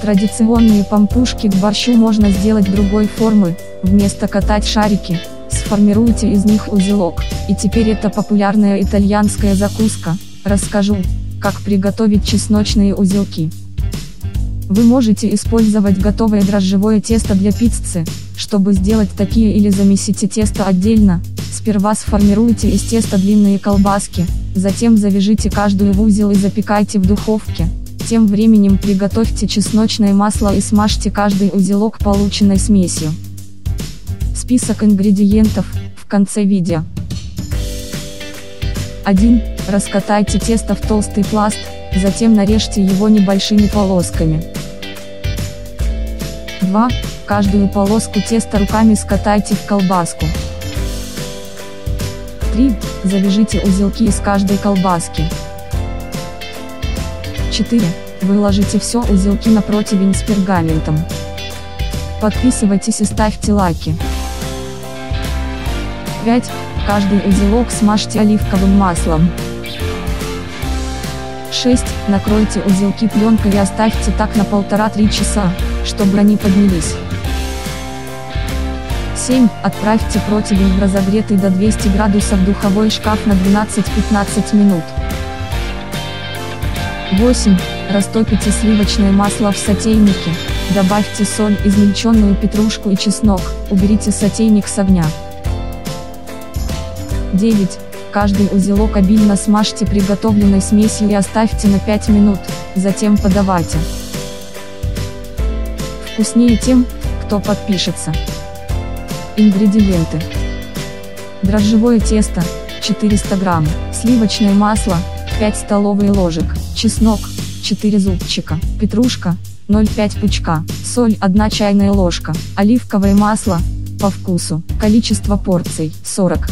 Традиционные пампушки к борщу можно сделать другой формы. Вместо катать шарики, сформируйте из них узелок. И теперь это популярная итальянская закуска. Расскажу, как приготовить чесночные узелки. Вы можете использовать готовое дрожжевое тесто для пиццы. Чтобы сделать такие, или замесите тесто отдельно, сперва сформируйте из теста длинные колбаски, затем завяжите каждую в узел и запекайте в духовке. Тем временем приготовьте чесночное масло и смажьте каждый узелок полученной смесью. Список ингредиентов в конце видео. 1. Раскатайте тесто в толстый пласт, затем нарежьте его небольшими полосками. 2. Каждую полоску теста руками скатайте в колбаску. 3. Завяжите узелки из каждой колбаски. 4. Выложите все узелки на противень с пергаментом. Подписывайтесь и ставьте лайки. 5. Каждый узелок смажьте оливковым маслом. 6. Накройте узелки пленкой и оставьте так на 1,5–3 часа, чтобы они поднялись. 7. Отправьте противень в разогретый до 200 градусов духовой шкаф на 12–15 минут. 8. Растопите сливочное масло в сотейнике, добавьте соль, измельченную петрушку и чеснок, уберите сотейник с огня. 9. Каждый узелок обильно смажьте приготовленной смесью и оставьте на 5 минут, затем подавайте. Вкуснее тем, кто подпишется. Ингредиенты. Дрожжевое тесто, 400 грамм, сливочное масло, 5 столовых ложек, чеснок, 4 зубчика, петрушка, 0,5 пучка, соль 1 чайная ложка, оливковое масло, по вкусу, количество порций, 40.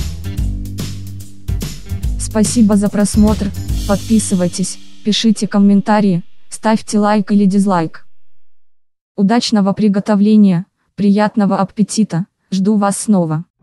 Спасибо за просмотр, подписывайтесь, пишите комментарии, ставьте лайк или дизлайк. Удачного приготовления, приятного аппетита, жду вас снова.